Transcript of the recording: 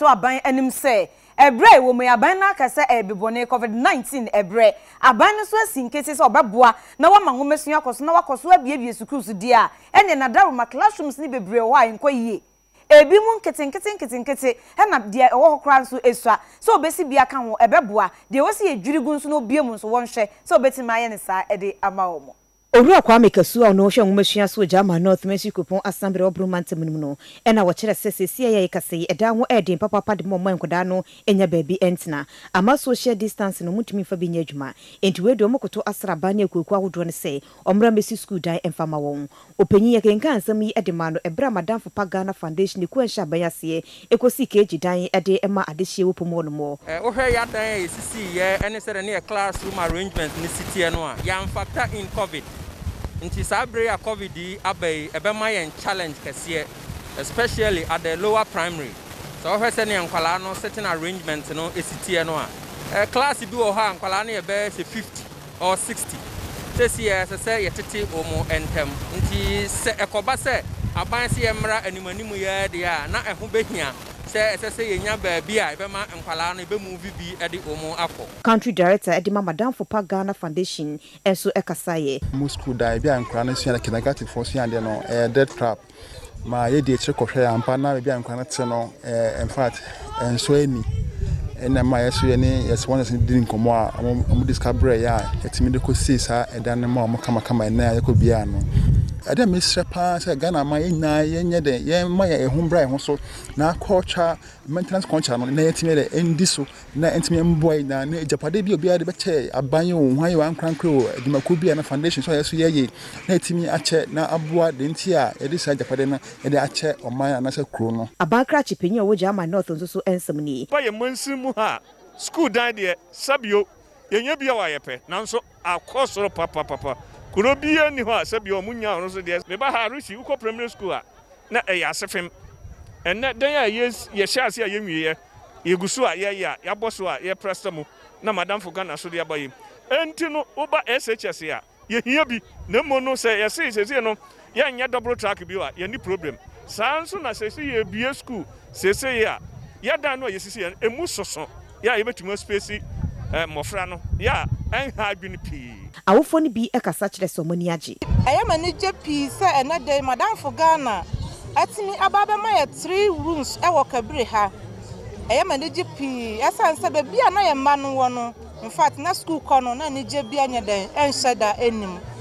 so aban anim say ebre wo me aban na ka say ebibone COVID-19 ebre aban no so asinkese so obeboa na wa manwomesua akoso na wakoso abiebie sukuru su dia ene na daruma classrooms ni bebre wo ayenko yie ebi mu nkete na de wo kra nso esua so obesi bia ka ho ebeboa de wosi edwirigu nso no bie mu nso wonhwe so obeti ma ye ne sa ede ama wo Owura Kwame Kasua no hwe nwomesua so Jama North Mexico pon assembly obrumantem mu no ena wo kire sesesi ya yekase eda ho edin papa de momman koda no enya baabi entina ama social distance no mutumi fa binya adwuma enti we do mokoto asraba na ekuku ahodo ne se omra mesi school dan emfama won opanyi yekenka ansam yi edema no ebra madam for Pagana Foundation ku ansha bayase ekosi keji dan ede ema adehie wo pomo no mo wo hwe ya dan esisi ye ene se ne classroom arrangement ni city no a ya factor in covid Inti sabre ya COVID abai ebema yen challenge kese especially at the lower primary. So we say ne nkwala no certain arrangement no esitie no a class bi o ha nkwala no ebe say 50 or 60. Sesi say yetete omo entem. Inti se ekoba se aban se yemra animanimu ye de a na eho behia say yenya baabi a ebema nkwala no ebe move bi ede omo akọ. Country Director Edima Madam for Pagana Foundation enso ekasaye. Mu school da bia nkwala no sia kindergarten for sia de no dead trap. Ma ye de chire kohwe ampa na bia nkwala te no in fact enso eni ena ma yeso ye ne yes one is din komo a am discover ya etimi de ko see sa edan ma o kama na yakobia no Ada Mr. Pass, Ghana, my yenye de ye my humbra so na culture maintenance culture no na yetime de endiso na entime mboy na japade bi obi ade beche abanyo hwan ye wan krankro adimako bi na foundation so yeso ye na yetime ache na aboa de nti a yede sa japade na yede ache oman anasa kro no Abakra chipenya wo Jama North nso so ensem ni ba ye mansimu ha school dan de sabio yenye bia wa yepe nanso akosoro papa Kuno bia ni ho asabi omunya ono so de me ba ha rushi uko primary school a na asefem enne den ya ye hyase a yenwie ye gusu a ye ya boso a ye presta mu na madam for Ghana so de abayi enti no oba SHS a ye hia bi na mo no se ye se no ye nya double track bi a ye ni problem sanso na se ye bia school se ya ya dan no ye sisi emu soso ya ye betuma space mofra no ya enha adwini pi awofo ni bi ekasa kire somoni age ayama ni jepi se enade madam for Ghana atini ababa ma ye 3 rooms e wo kabre ha ayama ni jepi esanse be bia na ye ma no wo no in fact na school kono na ni je bia nya den enhyeda enim